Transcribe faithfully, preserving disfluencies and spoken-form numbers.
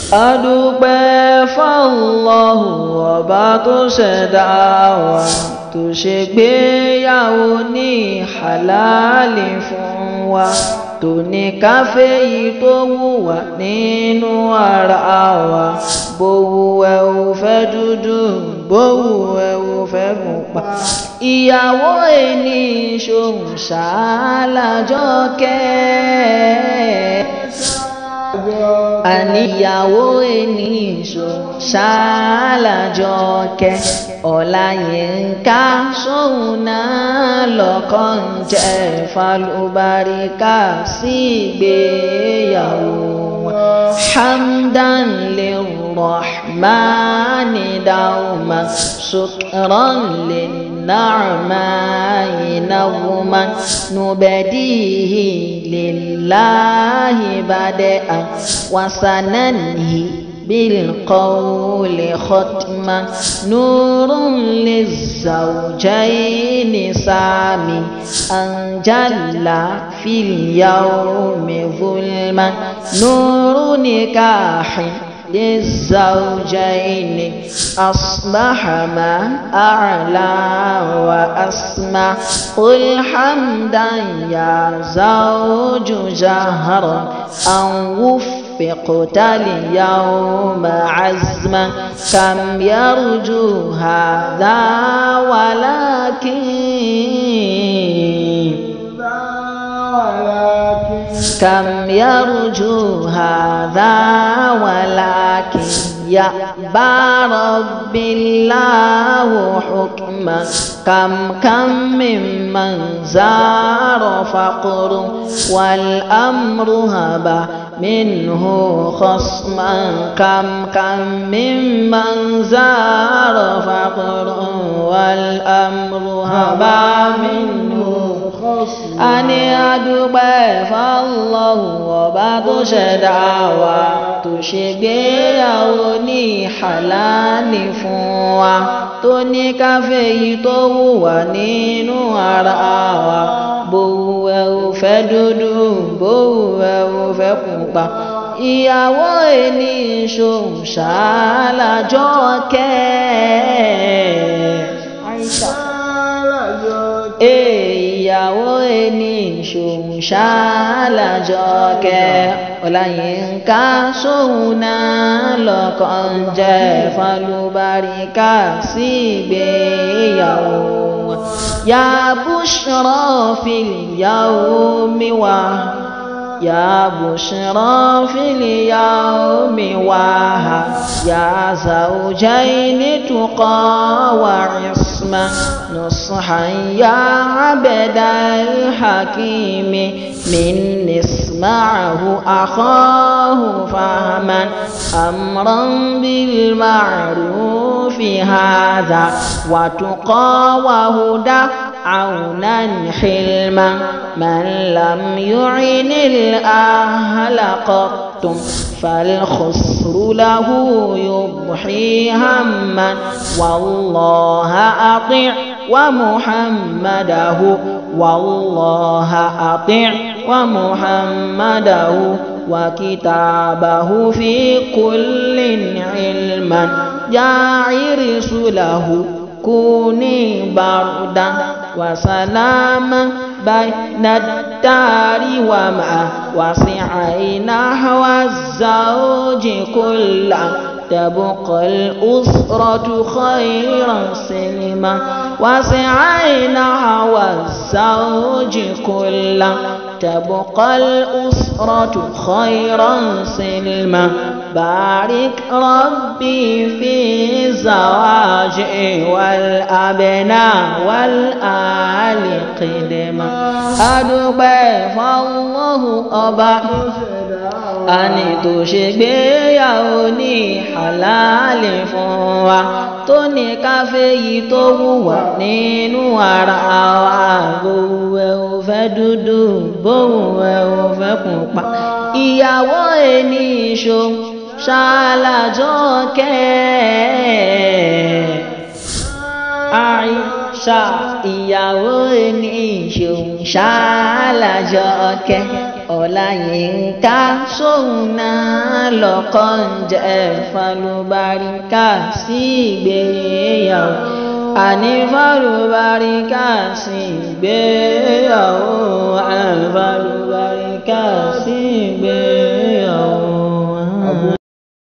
adúpẹ́ f'Allahu ọba tó ṣẹ̀dá wa tó ṣe gbéyàwó ní halali fún wa tó ní káfé yìí tó wù wá nínú ara wa bó wù ẹ́ ò fẹ́ dúdú bó wù ẹ́ ò fẹ́ pupa ìyàwó ẹni ṣòun ṣàlàjọkẹ́ àníyàwó ẹni ṣòun ṣàlàjọkẹ́ Ọláyínká ṣòun náà lọ́kọ ń jẹ́ fàlùbáríkà sí ìgbéyàwó wọn hamdan lirrahmani dawma shukran linna'mai nawma nubadihi lillahi bada'a wasananhi بالقول ختما نور للزوجين سامي أنجل في اليوم ظلما نور نكاح للزوجين أصبح ما أعلى وأسمع قل حمدا يا زوج جهرا أن وفقت اليوم عزما كم يرجو هذا ولكن كم يرجو هذا ولكن يأبى رب الله حكما كم كم ممن زار فقر والأمر هبى منه خصما كم كم ممن زار فقر والأمر هبى منه ani adúpẹ́ f'Allahu ọba tó ṣẹ̀dá wa tó ṣe gbéyàwó ní halali fún wa tó ní káfé yìí tó wù wá nínú ara wa bó wù ẹ́ ò fẹ́ dúdú bó wù ẹ́ ò fẹ́ pupa ìyàwó ẹni ṣòun ṣàlàjọkẹ́ Aisha ìyàwó ẹni ṣòun ṣàlàjọkẹ́ Ọláyínká ṣòun náà lọ́kọ ń jẹ́ fàlùbáríkà sí ìgbéyàwó wọn ya bushra fil yawmi wa ya bushra fil yawmi waha ya zawjayni tuqa wa isma نصحا يا عبد الحكيم من اسمعه أخاه فهما أمرا بالمعروف هذا وتقى وهدى عونا حلما من لم يعن الأهل قط فالخسر له يضحي هما والله أطع ومحمده والله أطع ومحمده وكتابه في كل علما جاعر رسله كوني بردا وسلاما بين الدار وما وسعي نحو الزوج كله تبقى الأسرة خيرا سلما وسعي نحو الزوج كله تبقى الأسرة خيرا سلما بارك ربي في الزواج والأبناء والآل قدما adúpẹ́ f'Allahu ọba àní tó ṣe gbéyàwó ní halali fún wa tó ní káfé yìí tó wù wá nínú ara wa bó wù ẹ́ ò fẹ́ dúdú bó wù ẹ́ ò fẹ́ pupa ìyàwó ẹni ṣòun ṣàlàjọkẹ́ Aisha ìyàwó ẹni ṣòun ṣàlàjọkẹ́. Ọláyínká sóhun náà lọ́kọ ń jẹ́ fàlùbáríkà sí ìgbéyàwó. Àní fàlùbáríkà sí ìgbéyàwó. Fàlùbáríkà sí ìgbéyàwó.